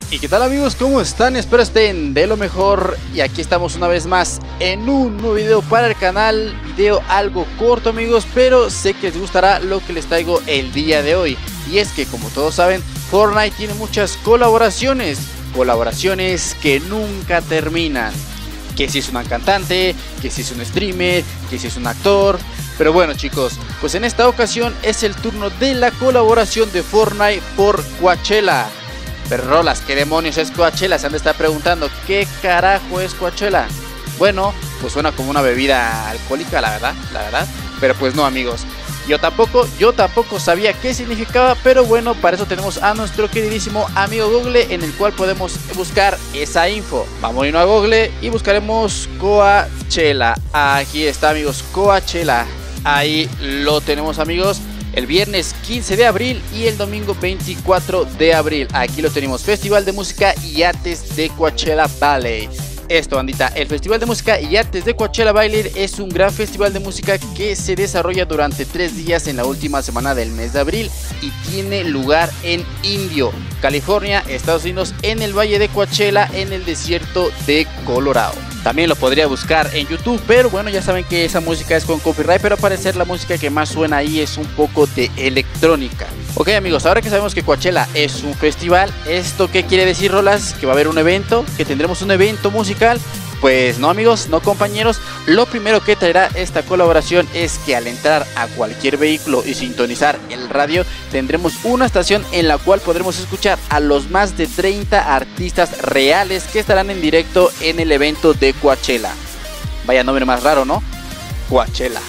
¿Y qué tal amigos? ¿Cómo están? Espero estén de lo mejor. Y aquí estamos una vez más en un nuevo video para el canal. Video algo corto amigos, pero sé que les gustará lo que les traigo el día de hoy. Y es que como todos saben, Fortnite tiene muchas colaboraciones. Colaboraciones que nunca terminan. Que si es una cantante, que si es un streamer, que si es un actor. Pero bueno chicos, pues en esta ocasión es el turno de la colaboración de Fortnite por Coachella. Pero Rolas, ¿qué demonios es Coachella? Se han de estar preguntando, ¿qué carajo es Coachella? Bueno, pues suena como una bebida alcohólica, la verdad. Pero pues no amigos, yo tampoco sabía qué significaba, pero bueno, para eso tenemos a nuestro queridísimo amigo Google, en el cual podemos buscar esa info. Vamos a irnos a Google y buscaremos Coachella. Aquí está amigos, Coachella. Ahí lo tenemos amigos. El viernes 15 de abril y el domingo 24 de abril. Aquí lo tenemos, Festival de Música y Artes de Coachella Valley. Esto bandita, el Festival de Música y Artes de Coachella Valley es un gran festival de música que se desarrolla durante 3 días en la última semana del mes de abril y tiene lugar en Indio, California, Estados Unidos, en el Valle de Coachella, en el desierto de Colorado. También lo podría buscar en YouTube, pero bueno, ya saben que esa música es con copyright, pero al parecer la música que más suena ahí es un poco de electrónica. Ok amigos, ahora que sabemos que Coachella es un festival, ¿esto qué quiere decir Rolas? ¿Que va a haber un evento? ¿Que tendremos un evento musical? Pues no amigos, no compañeros, lo primero que traerá esta colaboración es que al entrar a cualquier vehículo y sintonizar el radio, tendremos una estación en la cual podremos escuchar a los más de 30 artistas reales que estarán en directo en el evento de Coachella. Vaya nombre más raro, ¿no? Coachella.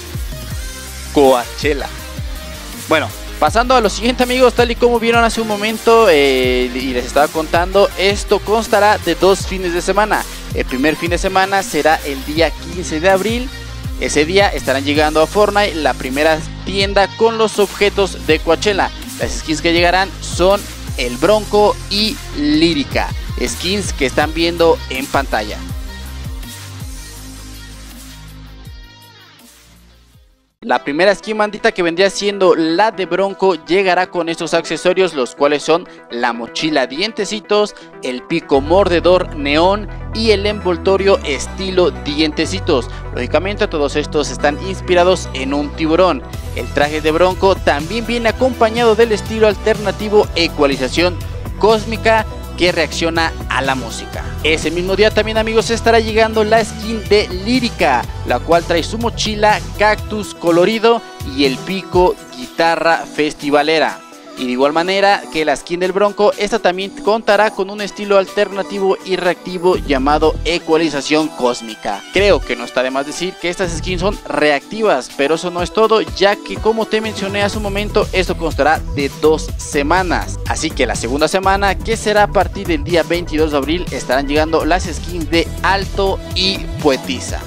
Bueno, pasando a lo siguiente amigos, tal y como vieron hace un momento y les estaba contando, esto constará de 2 fines de semana. El primer fin de semana será el día 15 de abril. Ese día estarán llegando a Fortnite la primera tienda con los objetos de Coachella. Las skins que llegarán son el Bronco y Lírica, skins que están viendo en pantalla. La primera skin bandita, que vendría siendo la de Bronco, llegará con estos accesorios, los cuales son la mochila dientecitos, el pico mordedor neón y el envoltorio estilo dientecitos. Lógicamente todos estos están inspirados en un tiburón. El traje de Bronco también viene acompañado del estilo alternativo ecualización cósmica que reacciona a la música. Ese mismo día también amigos estará llegando la skin de Lírica, la cual trae su mochila cactus colorido y el pico guitarra festivalera. Y de igual manera que la skin del Bronco, esta también contará con un estilo alternativo y reactivo llamado ecualización cósmica. Creo que no está de más decir que estas skins son reactivas, pero eso no es todo, ya que como te mencioné hace un momento, esto constará de 2 semanas. Así que la segunda semana, que será a partir del día 22 de abril, estarán llegando las skins de Alto y Poetisa.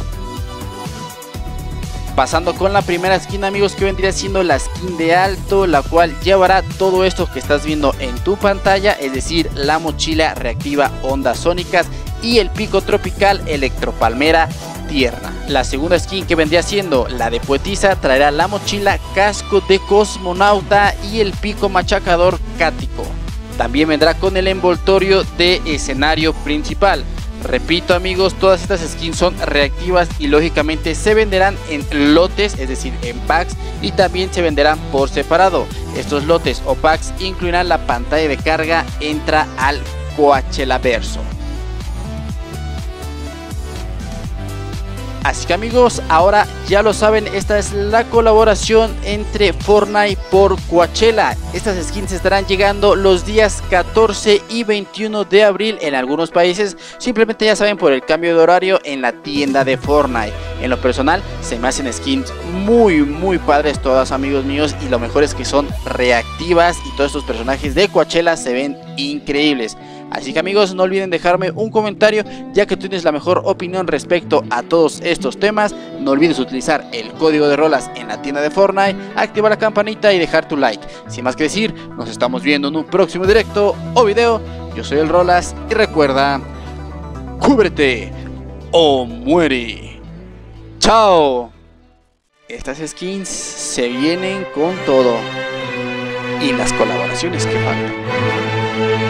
Pasando con la primera skin amigos, que vendría siendo la skin de Alto, la cual llevará todo esto que estás viendo en tu pantalla, es decir, la mochila reactiva ondas sónicas y el pico tropical electropalmera tierna. La segunda skin, que vendría siendo la de Poetisa, traerá la mochila casco de cosmonauta y el pico machacador cático. También vendrá con el envoltorio de escenario principal. Repito amigos, todas estas skins son reactivas y lógicamente se venderán en lotes, es decir en packs, y también se venderán por separado. Estos lotes o packs incluirán la pantalla de carga, entra al Coachella Verso. Así que amigos, ahora ya lo saben, esta es la colaboración entre Fortnite por Coachella. Estas skins estarán llegando los días 14 y 21 de abril en algunos países, simplemente ya saben por el cambio de horario en la tienda de Fortnite. En lo personal se me hacen skins muy padres todas amigos míos, y lo mejor es que son reactivas y todos estos personajes de Coachella se ven increíbles. Así que amigos, no olviden dejarme un comentario, ya que tú tienes la mejor opinión respecto a todos estos temas. No olvides utilizar el código de Rolas en la tienda de Fortnite, activar la campanita y dejar tu like. Sin más que decir, nos estamos viendo en un próximo directo o video. Yo soy el Rolas y recuerda, cúbrete o muere. ¡Chao! Estas skins se vienen con todo, y las colaboraciones que faltan.